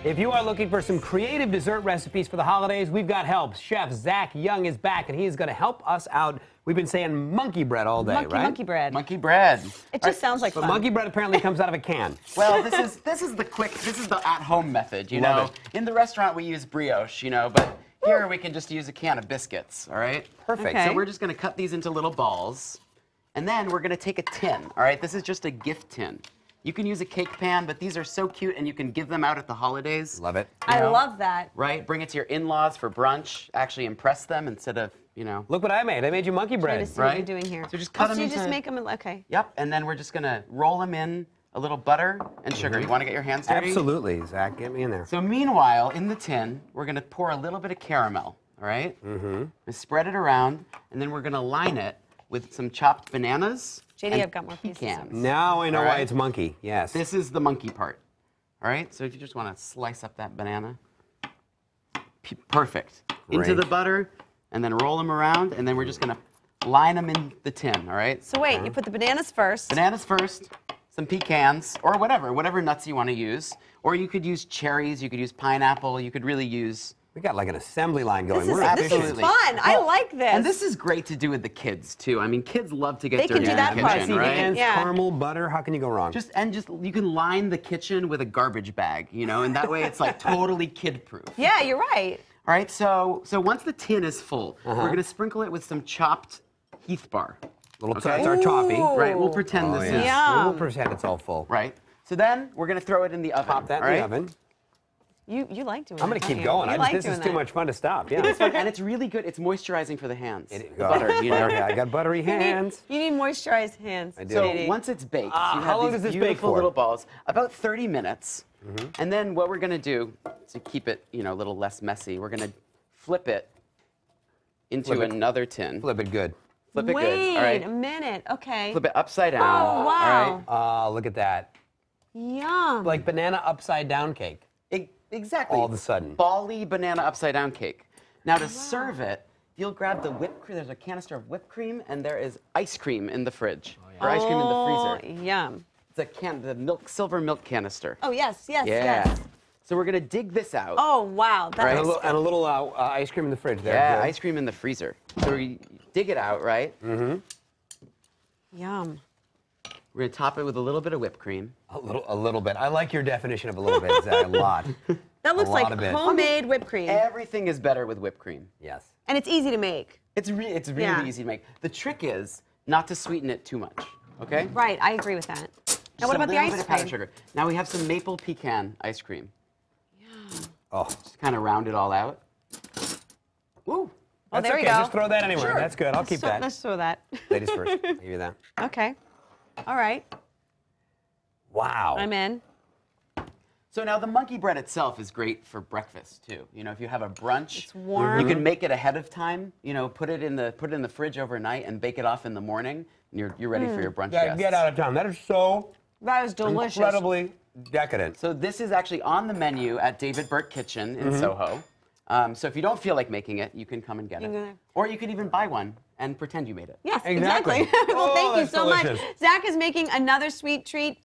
If you are looking for some creative dessert recipes for the holidays, we've got help. Chef Zach Young is back, and he's going to help us out. We've been saying monkey bread all day, right? Monkey bread. Monkey bread. It just sounds like But fun. monkey bread apparently comes out of a can. Well, this is the at-home method, you know. Love it. In the restaurant we use brioche, you know, but here we can just use a can of biscuits, all right? Perfect. Okay. So we're just going to cut these into little balls, and then we're going to take a tin, all right? This is just a gift tin. You can use a cake pan, but these are so cute, and you can give them out at the holidays. Love it. I know? love that. Right? Bring it to your in-laws for brunch. Actually impress them instead of, you know. Look what I made. I made you monkey Trying bread. to see what you're Right? doing here. So just cut so them you just into- make them, okay. Yep, and then we're just going to roll them in a little butter and sugar. You want to get your hands dirty? Absolutely, Zach. Get me in there. So meanwhile, in the tin, we're going to pour a little bit of caramel, all right? Mm-hmm. Spread it around, and then we're going to line it with some chopped bananas. JD, and I've got more pieces. pecans. Now I know All why right. it's monkey. Yes. This is the monkey part, all right? So if you just want to slice up that banana. Perfect. Into Great. the butter, and then roll them around, and then we're just going to line them in the tin, all right? So wait, you put the bananas first. Bananas first, some pecans, or whatever nuts you want to use. Or you could use cherries, you could use pineapple, you could really use... We got like an assembly line going. This is, We're this efficient. is fun. I like this. And this is great to do with the kids, too. I mean, kids love to get They can dirty do in that the part. kitchen, Spicy right? hands, Yeah. caramel, butter. How can you go wrong? Just you can line the kitchen with a garbage bag, you know, and that way it's like totally kid-proof. Yeah, you're right. All right, so once the tin is full, we're gonna sprinkle it with some chopped Heath bar. little Okay. that's our toffee. Ooh. Right, we'll pretend Oh, this yeah. is Yum. We'll pretend it's all full. right. So then we're gonna throw it in the oven. Pop that all in the right? oven. You like doing I'm that, going to don't keep you? going. You like This doing is too that. much fun to stop. Yeah. It's fun, and it's really good. It's moisturizing for the hands. The Go. butter, you know. Okay, I got buttery hands. You need moisturized hands. I do. So JD. once it's baked, you how have long these does this bake beautiful for? little balls. About 30 minutes. And then what we're gonna do to keep it, you know, a little less messy, we're gonna flip it into Flip it. another tin. Flip it good. Flip it Wait good. All right. a minute. Okay. Flip it upside down. Oh, wow. All Look at that. Yum. Like banana upside down cake. right. Exactly. All of a sudden. Bally banana upside down cake. Now to serve it, you'll grab the whipped cream. There's a canister of whipped cream, and there is ice cream in the fridge. Or ice cream in the freezer. Yum. It's the silver milk canister. Oh, yes, yes, Yeah. yes. So we're gonna dig this out. Oh, wow. That's Right. And a little ice cream in the fridge there. Yeah, Good. ice cream in the freezer. So we dig it out, right? Yum. We're gonna top it with a little bit of whipped cream. A little bit. I like your definition of a little bit, Zach. A lot. That looks lot like of it. homemade whipped cream. Everything is better with whipped cream. Yes. And it's easy to make. It's really Yeah. easy to make. The trick is not to sweeten it too much. Okay? Right, I agree with that. Now, Just what a about the little bit ice of powdered cream? sugar. Now we have some maple pecan ice cream. Oh. Just kind of round it all out. Woo! Oh, That's there okay. you go. Just throw that anywhere. Sure. That's good. I'll keep that. Let's throw that. Ladies first. I'll give you that. Okay. All right. Wow. I'm in. So now the monkey bread itself is great for breakfast too. You know, if you have a brunch, It's warm. you can make it ahead of time. You know, put it in the fridge overnight and bake it off in the morning, and you're ready for your brunch Yeah, guests. get out of town. That is so That is delicious. incredibly decadent. So this is actually on the menu at David Burt Kitchen in Soho. So if you don't feel like making it, you can come and get You can go it. there. Or you could even buy one and pretend you made it. Yes, Exactly. exactly. Well, Oh, thank you that's so delicious. much. Zach is making another sweet treat